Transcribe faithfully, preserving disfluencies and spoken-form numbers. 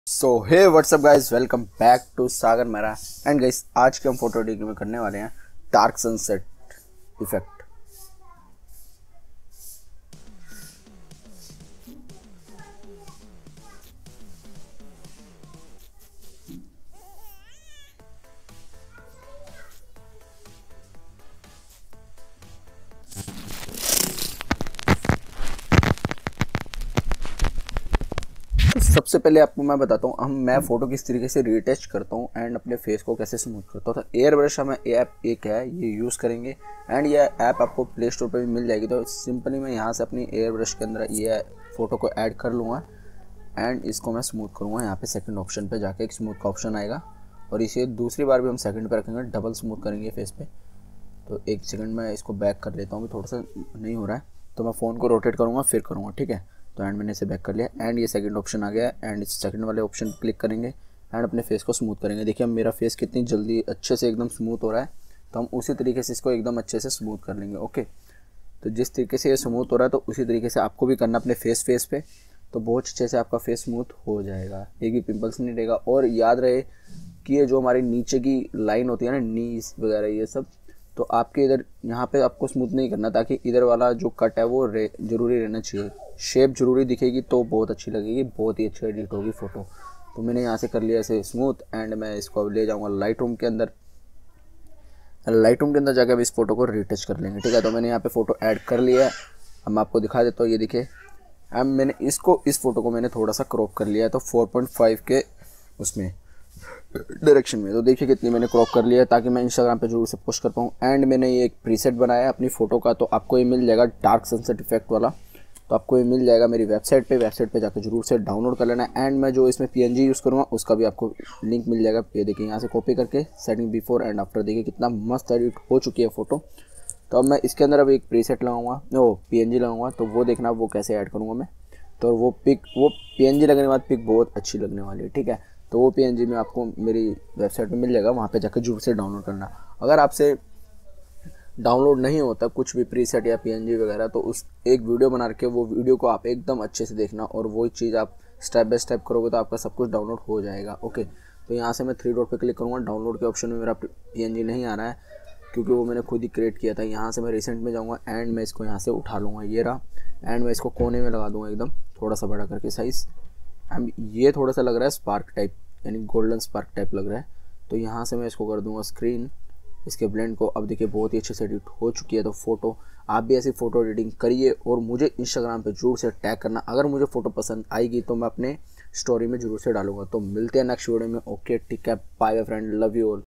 So hey what's up guys, welcome back to Sagar मेरा। And guys, आज के हम फोटो एडिटिंग में करने वाले हैं डार्क सनसेट इफेक्ट। सबसे पहले आपको मैं बताता हूँ हम मैं फ़ोटो किस तरीके से रीटेस्ट करता हूँ एंड अपने फेस को कैसे स्मूथ करता हूँ। तो एयर ब्रश हमें ऐप एक है, ये यूज़ करेंगे एंड ये ऐप आपको प्ले स्टोर पर भी मिल जाएगी। तो सिंपली मैं यहाँ से अपनी एयर ब्रश के अंदर ये फ़ोटो को ऐड कर लूँगा एंड इसको मैं स्मूथ करूँगा। यहाँ पे सेकंड ऑप्शन पे जाके एक स्मूथ का ऑप्शन आएगा और इसे दूसरी बार भी हम सेकंड पे रखेंगे, डबल स्मूथ करेंगे फेस पे। तो एक सेकंड में इसको बैक कर लेता हूँ, थोड़ा सा नहीं हो रहा है तो मैं फ़ोन को रोटेट करूँगा फिर करूँगा, ठीक है। तो एंड मैंने इसे बैक कर लिया एंड ये सेकंड ऑप्शन आ गया एंड इस सेकंड वाले ऑप्शन पर क्लिक करेंगे एंड अपने फेस को स्मूथ करेंगे। देखिए अब मेरा फेस कितनी जल्दी अच्छे से एकदम स्मूथ हो रहा है। तो हम उसी तरीके से इसको एकदम अच्छे से स्मूथ कर लेंगे। ओके, तो जिस तरीके से ये स्मूथ हो रहा है तो उसी तरीके से आपको भी करना अपने फेस फेस पे। तो बहुत अच्छे से आपका फेस स्मूथ हो जाएगा, एक भी पिंपल्स नहीं रहेगा। और याद रहे कि ये जो हमारी नीचे की लाइन होती है ना, नीज वगैरह ये सब, तो आपके इधर यहाँ पे आपको स्मूथ नहीं करना, ताकि इधर वाला जो कट है वो रे जरूरी रहना चाहिए। शेप जरूरी दिखेगी तो बहुत अच्छी लगेगी, बहुत ही अच्छी एडिट होगी फ़ोटो। तो मैंने यहाँ से कर लिया ऐसे स्मूथ एंड मैं इसको अब ले जाऊँगा लाइट रूम के अंदर। लाइट रूम के अंदर जाकर अब इस फोटो को रीटच कर लेंगे, ठीक है। तो मैंने यहाँ पे फ़ोटो ऐड कर लिया है, अब मैं आपको दिखा देता हूँ। ये देखिए अब मैंने इसको इस फोटो को मैंने थोड़ा सा क्रॉप कर लिया है, तो फोर पॉइंट फाइव के उसमें डायरेक्शन में। तो देखिए कितनी मैंने क्रॉप कर लिया है ताकि मैं इंस्टाग्राम पे जरूर से पोस्ट कर पाऊँ। एंड मैंने ये एक प्रीसेट बनाया है अपनी फ़ोटो का, तो आपको ये मिल जाएगा डार्क सनसेट इफेक्ट वाला। तो आपको ये मिल जाएगा मेरी वेबसाइट पे वेबसाइट पे जाकर जरूर से डाउनलोड कर लेना है। एंड मैं जो इसमें पीएनजी यूज़ करूँगा उसका भी आपको लिंक मिल जाएगा। ये देखिए यहाँ से कॉपी करके सेटिंग बिफोर एंड आफ्टर, देखिए कितना मस्त एडिट हो चुकी है फ़ोटो। तो अब मैं इसके अंदर अब एक प्रीसेट लगाऊंगा, वो पीएनजी लगाऊंगा, तो वो देखना वो कैसे ऐड करूँगा मैं। तो वो पिक वो पीएनजी लगने के बाद पिक बहुत अच्छी लगने वाली है, ठीक है। तो वो पीएनजी में आपको मेरी वेबसाइट पे मिल जाएगा, वहाँ पे जाकर जरूर से डाउनलोड करना। अगर आपसे डाउनलोड नहीं होता कुछ भी प्रीसेट या पीएनजी वगैरह, तो उस एक वीडियो बना के वो वीडियो को आप एकदम अच्छे से देखना और वही चीज़ आप स्टेप बाय स्टेप करोगे तो आपका सब कुछ डाउनलोड हो जाएगा। ओके, तो यहाँ से मैं थ्री डॉट पे क्लिक करूँगा। डाउनलोड के ऑप्शन में मेरा पीएनजी नहीं आ रहा है क्योंकि वो मैंने खुद ही क्रिएट किया था। यहाँ से मैं रिसेंट में जाऊँगा एंड मैं इसको यहाँ से उठा लूँगा, ये रहा। एंड मैं इसको कोने में लगा दूँगा एकदम थोड़ा सा बड़ा करके साइज़। एंड ये थोड़ा सा लग रहा है स्पार्क टाइप, यानी गोल्डन स्पार्क टाइप लग रहा है। तो यहाँ से मैं इसको कर दूँगा स्क्रीन, इसके ब्लेंड को। अब देखिए बहुत ही अच्छे से एडिट हो चुकी है। तो फोटो आप भी ऐसी फ़ोटो एडिटिंग करिए और मुझे इंस्टाग्राम पे जरूर से टैग करना। अगर मुझे फ़ोटो पसंद आएगी तो मैं अपने स्टोरी में जरूर से डालूंगा। तो मिलते हैं नेक्स्ट वीडियो में। ओके, ठीक है, bye bye friend, love you all.